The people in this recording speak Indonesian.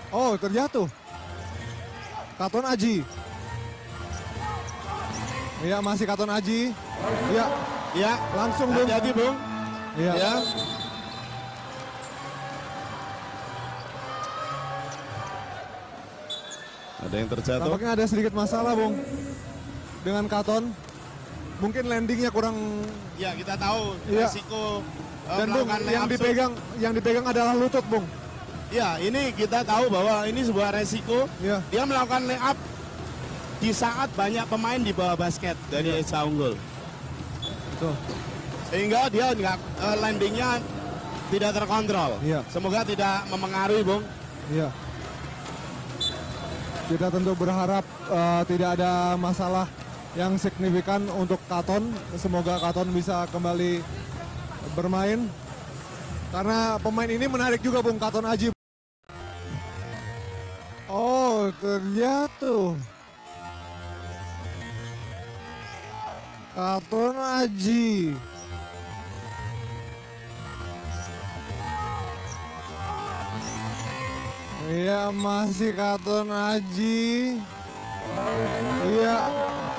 Oh, terjatuh. Katon Aji. Iya, masih Katon Aji. Iya. Ya, Langsung Bung. hati-hati Bung. Iya. Ya. Ada yang terjatuh. Tampaknya ada sedikit masalah Bung. Dengan Katon. Mungkin landingnya kurang. Ya, kita tahu Iya. resiko Dan Bung, melakukan yang layup dipegang adalah lutut Bung. Ya, ini kita tahu bahwa ini sebuah resiko. Iya. Dia melakukan layup di saat banyak pemain di bawah basket dari Esa Unggul. Tuh. Sehingga dia nggak landingnya tidak terkontrol. Iya. Semoga tidak memengaruhi, Bung. Iya. Kita tentu berharap tidak ada masalah yang signifikan untuk Katon. Semoga Katon bisa kembali bermain. Karena pemain ini menarik juga Bung, Katon Aji. Oh, terjatuh. Katon Aji. Iya, masih Katon Aji. Iya.